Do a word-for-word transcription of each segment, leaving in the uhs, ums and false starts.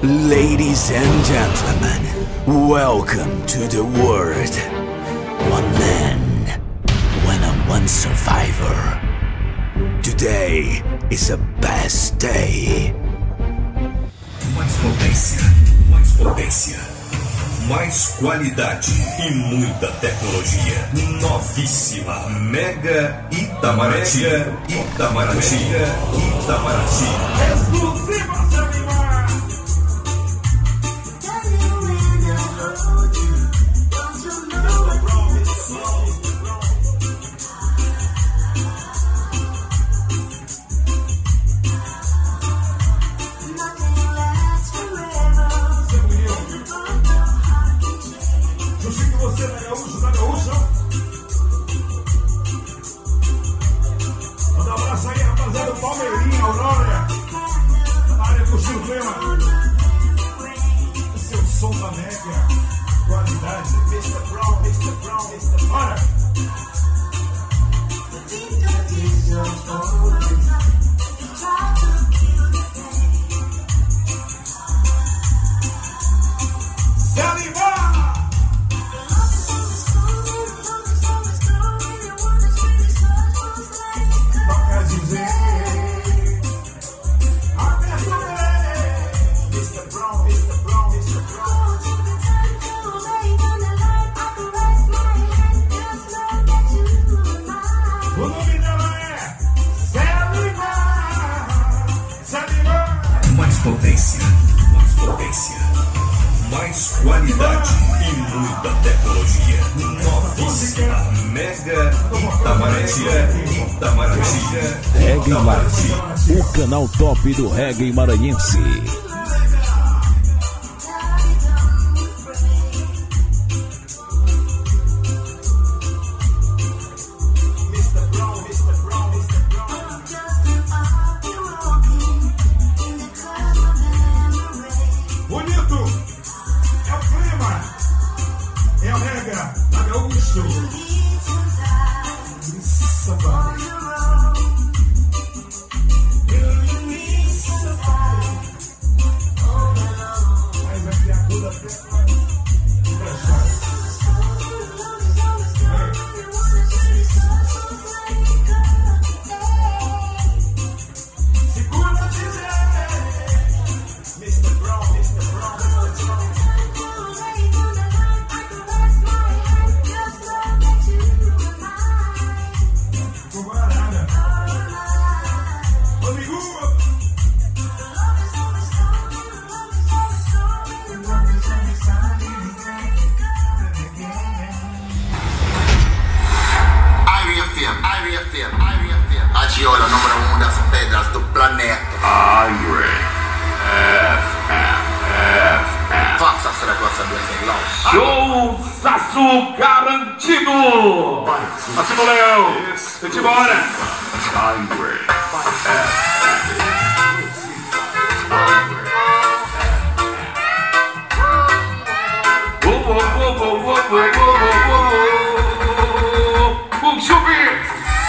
Ladies and gentlemen, welcome to the world. One man, one on one survivor. Today is a best day. Mais potência, mais potência, mais qualidade e muita tecnologia. Novíssima Mega Itamaraty, Mega Itamaraty, Mega Itamaraty. Exclusiva, Palmeirinha, Aurora, na área do Silvema. Esse é o som da Mega, qualidade. mister Brown, mister Brown, mister Bora! Se animar! Toca dizer. O nome dela é Selima. Mais potência, mais potência, mais qualidade e muita tecnologia. Novíssima Mega Itamaraty, Itamaraty. Reggae Itamaraty, o canal top do reggae maranhense. É o Rega, da Gaúcho. Somebody. Mas aqui a cura até segura mister Brown, mister Brown, mister Brown. A Giola número um das pedras do planeta. Iron F M. Faça esse negócio do Excelão. Show Saço garantido. Assim do Leão. Vamos embora. Iron F M. Vamos subir.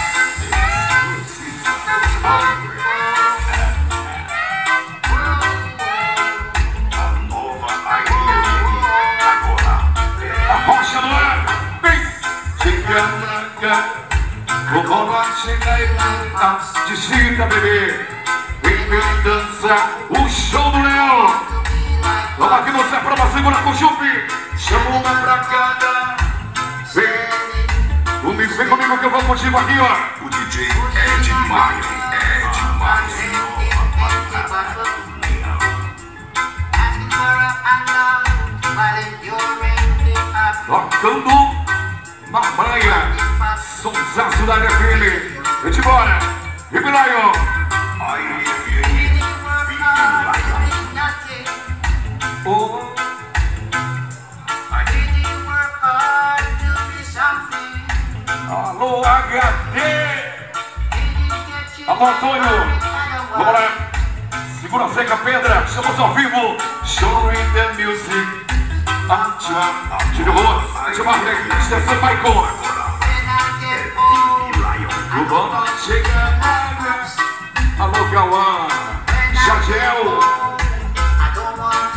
Rocha no ar, vem! Chega branca, o bola chega e canta, digita, bebê. Vem, vem dança, o show do Leão. Vamos aqui no Zé Prova, segura com o Chupi. Chama uma pra cada. Vem, vem, vem comigo que eu vou contigo aqui, ó. O D J é demais, é demais. Tocando na praia, sonsaço da F M. Vem embora, Big Lion. Aí, Big Lion. Oh. Alô, H D. Alô, Antônio. Vamos lá. Segura a seca, pedra. Estamos ao vivo. Show in the music. Ativa, ativa o rosto, ativa a regra, extensão vai com. O bom chega na. Alô, Cauã, Jagel.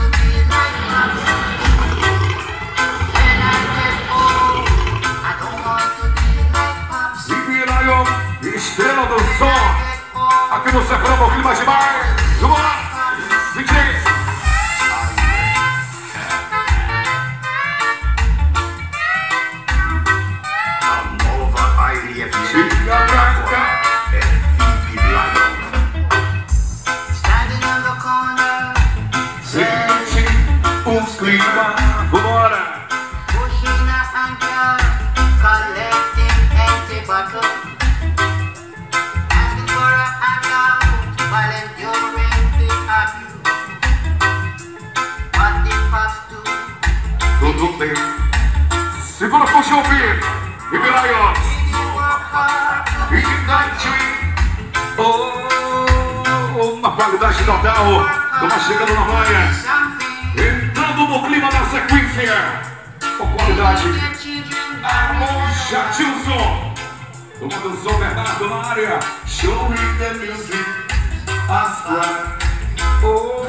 tranquilidade total. Estamos chegando na manhã. Entrando no clima da sequência. Com qualidade. Alô, Jatilson. Tomando som, Bernardo na área. Show me the music. Astra. Oh,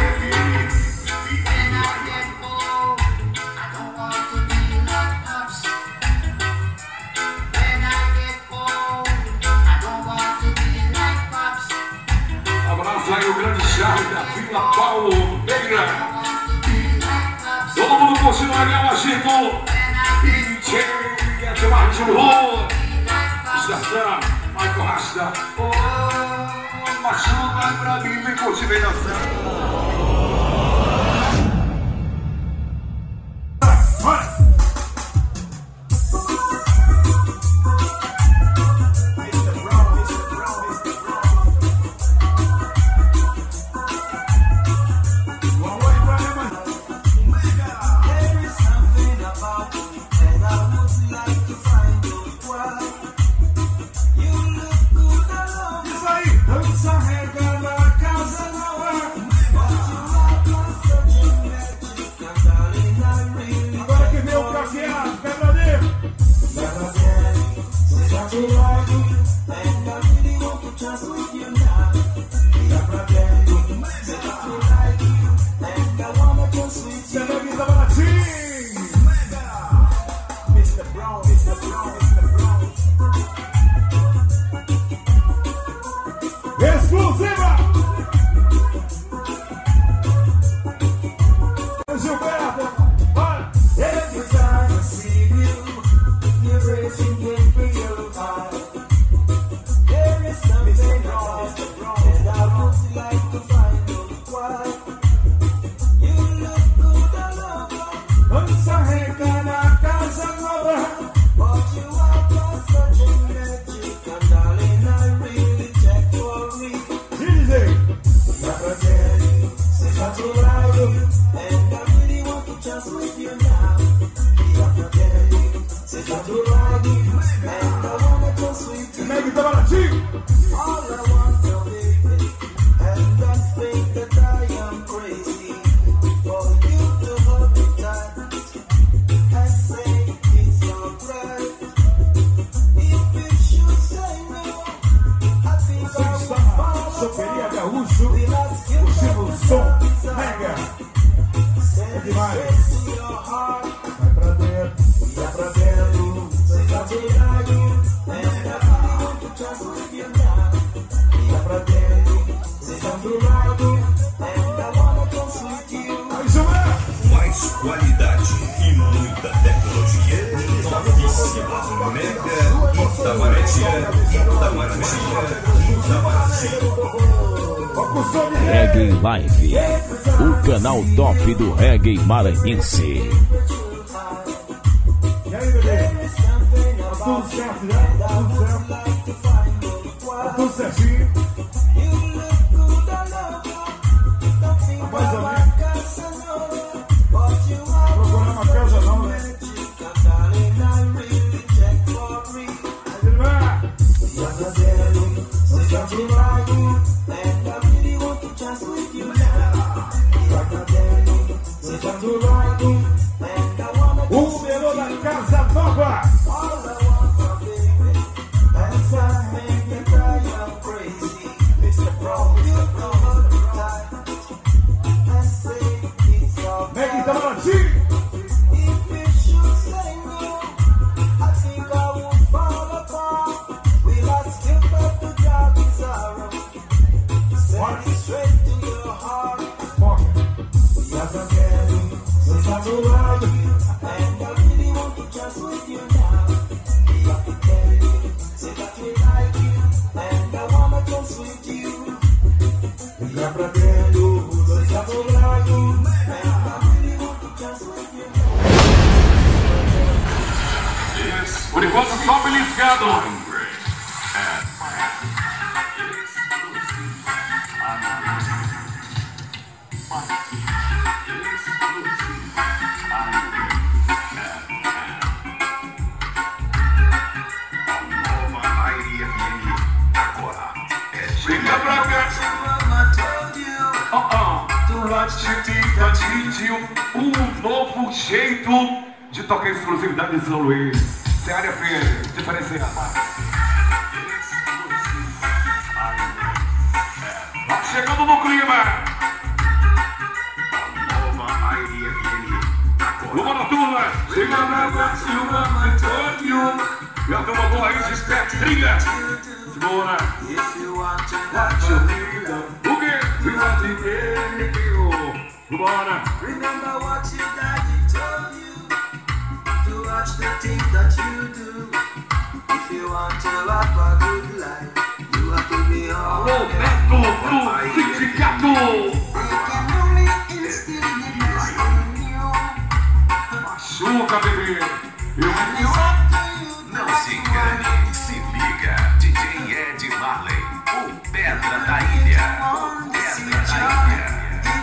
abraço aí o grande Charles da Vila Paulo Pereira. Todo mundo curtindo o legal, agito. D J Edmar de Rua. Estação, Michael Rasta. Oh, machuca pra mim, vem curtir, vem dançando. Reggae Live, o canal top do reggae maranhense. E aí, bebê? Tá tudo certo, né? Tá tudo certo? Tá tudo certinho? Mais ou menos. Procurando uma casa não, né? Ele vai! O melhor da Casa Nova. Meg Itamaraty. Por enquanto, só beliscado. Fica pra cá. Um novo jeito de tocar exclusividade de São Luís. Séria Feira, diferenciada. Tá chegando no clima. Nova I D F M. Vamos na turma. Chega na Brasilva, Antônio. E a turma boa aí de Petrinha. Segura. O quê? Vambora. Remember what your daddy told you, to watch the things that you do. If you want to have a good life, you have to be Alô, honest. Beto do Sindicato. They can only instill the best in you. Machuca, bebê. Eu And it's up to you. Não se engane, se liga. D J Ed Marley, o Pedra da Ilha. O Pedra da Ilha.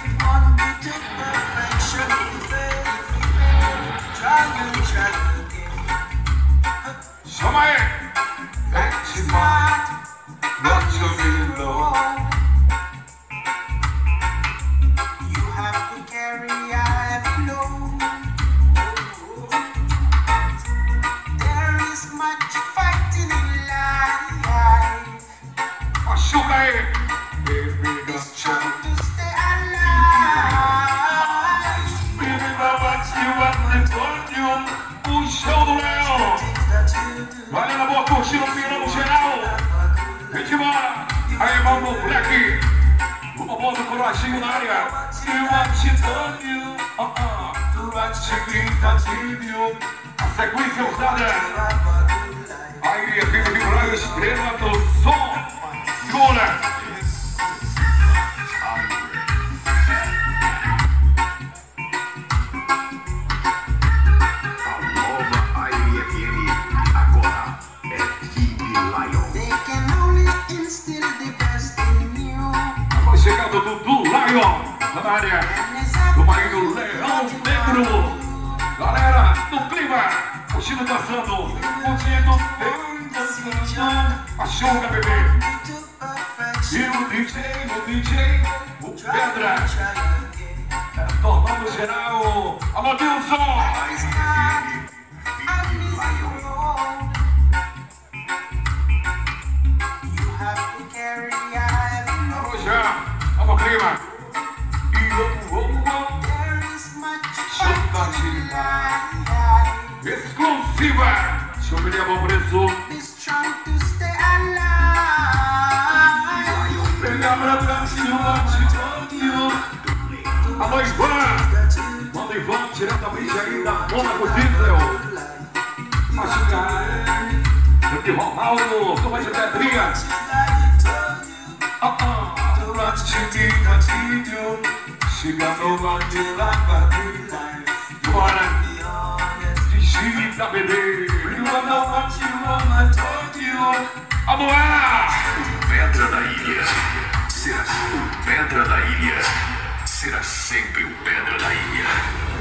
Chama aí! Ed Marley, not your below. You have to carry a heavy load. There is much fighting in life. Machuca aí! Baby, It's don't trying to stay alive. O show do Leão! Valeu na boa, curtindo, pirando geral! Vem de embora! Aí, vamos, moleque! O bombom do coroachinho na área! You want to tell you, uh-uh, to what you think that you do. A sequência usada! Aí, aqui no Rio Grande, estrela do som! Segura! Chegando do, do Lion, na área do marido Leão Negro. Galera, no clima, o Chino dançando, o Chino bem dançando. Machuca, bebê. E o D J, o D J, o Pedra. É, tornando geral. Alô, Dilson. Alô, já. Vamos, clima. E o o exclusiva. Deixa eu ver a mão preso. Pega pra Brasil, alô, Ivan. Manda Ivan diretamente aí da Mônaco Diesel. Machucar. De Ronaldo, como é de Pedrinha. Chegando bora, digita, bebê. Vamos lá! Pedra da Ilha. Será o Pedra da Ilha. Será sempre o Pedra da Ilha.